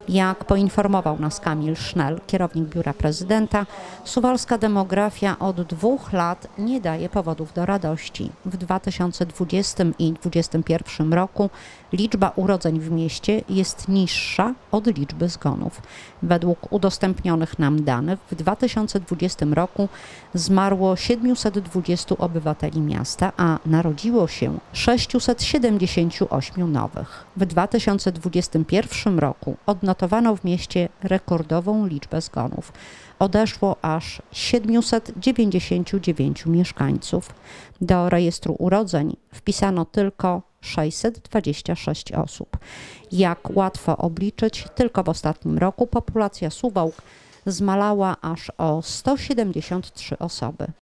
Jak poinformował nas Kamil Sznel, kierownik Biura Prezydenta, suwalska demografia od 2 lat nie daje powodów do radości. W 2020 i 2021 roku liczba urodzeń w mieście jest niższa od liczby zgonów. Według udostępnionych nam danych w 2020 roku zmarło 720 obywateli miasta, a narodziło się 678 nowych. W 2021 roku odnotowano w mieście rekordową liczbę zgonów. Odeszło aż 799 mieszkańców. Do rejestru urodzeń wpisano tylko 626 osób. Jak łatwo obliczyć, tylko w ostatnim roku populacja Suwałk zmalała aż o 173 osoby.